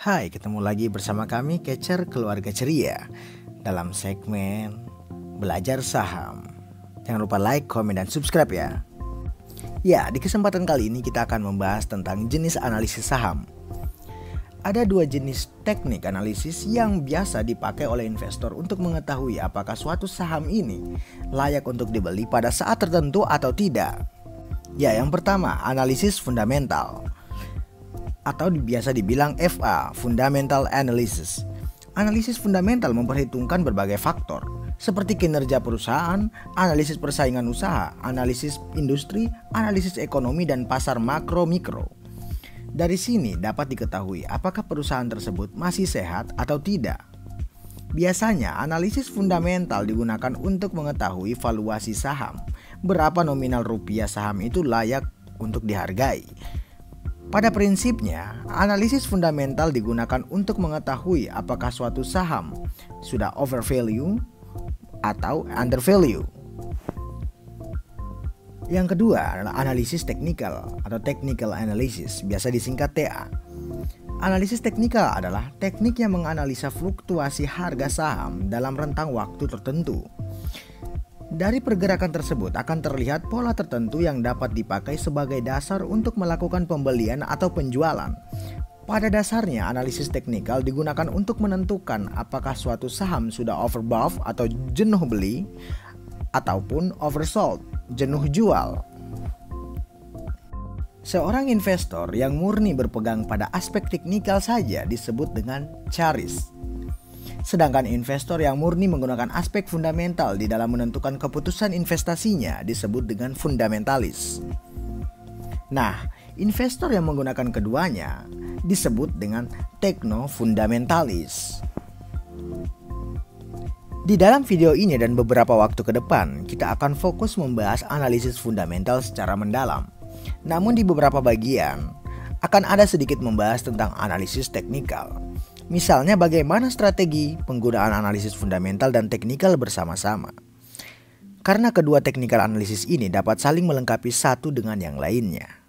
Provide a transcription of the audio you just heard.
Hai, ketemu lagi bersama kami Catcher Keluarga Ceria dalam segmen Belajar Saham. Jangan lupa like, komen, dan subscribe ya. Ya, di kesempatan kali ini kita akan membahas tentang jenis analisis saham. Ada dua jenis teknik analisis yang biasa dipakai oleh investor untuk mengetahui apakah suatu saham ini layak untuk dibeli pada saat tertentu atau tidak. Ya, yang pertama, analisis fundamental atau biasa dibilang FA, Fundamental Analysis. Analisis fundamental memperhitungkan berbagai faktor seperti kinerja perusahaan, analisis persaingan usaha, analisis industri, analisis ekonomi dan pasar makro-mikro. Dari sini dapat diketahui apakah perusahaan tersebut masih sehat atau tidak. Biasanya analisis fundamental digunakan untuk mengetahui valuasi saham, berapa nominal rupiah saham itu layak untuk dihargai. Pada prinsipnya, analisis fundamental digunakan untuk mengetahui apakah suatu saham sudah overvalue atau undervalue. Yang kedua adalah analisis teknikal atau technical analysis, biasa disingkat TA. Analisis teknikal adalah teknik yang menganalisa fluktuasi harga saham dalam rentang waktu tertentu. Dari pergerakan tersebut akan terlihat pola tertentu yang dapat dipakai sebagai dasar untuk melakukan pembelian atau penjualan. Pada dasarnya, analisis teknikal digunakan untuk menentukan apakah suatu saham sudah overbought atau jenuh beli ataupun oversold, jenuh jual. Seorang investor yang murni berpegang pada aspek teknikal saja disebut dengan charis. Sedangkan investor yang murni menggunakan aspek fundamental di dalam menentukan keputusan investasinya disebut dengan fundamentalis. Nah, investor yang menggunakan keduanya disebut dengan techno-fundamentalis. Di dalam video ini dan beberapa waktu ke depan, kita akan fokus membahas analisis fundamental secara mendalam. Namun di beberapa bagian, akan ada sedikit membahas tentang analisis teknikal. Misalnya bagaimana strategi penggunaan analisis fundamental dan teknikal bersama-sama. Karena kedua teknikal analisis ini dapat saling melengkapi satu dengan yang lainnya.